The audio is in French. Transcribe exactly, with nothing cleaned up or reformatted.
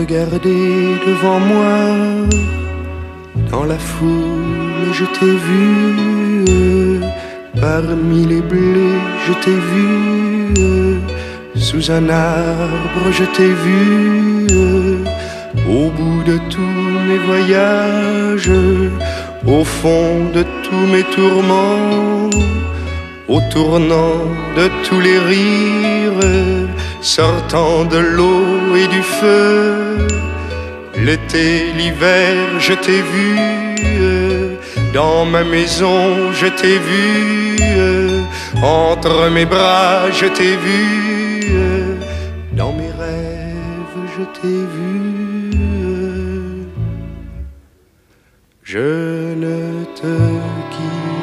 regardé devant moi. Dans la foule, je t'ai vu. Parmi les blés, je t'ai vu. Sous un arbre, je t'ai vu. Au bout de tous mes voyages, au fond de tous mes tourments, au tournant de tous les rires, sortant de l'eau et du feu. L'été, l'hiver, je t'ai vu. Dans ma maison, je t'ai vu. Entre mes bras, je t'ai vu. Dans mes rêves, je t'ai vu. Je ne te quitte